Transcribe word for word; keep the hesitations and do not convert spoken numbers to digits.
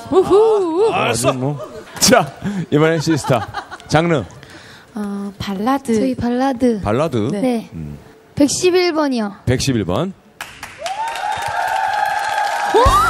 우후. 아, 알았어. 뭐. 자, 이번엔 시스타. 장르. 어, 발라드. 저희 발라드. 발라드. 네. 네. 음. 백십일 번이요. 백십일 번. 오!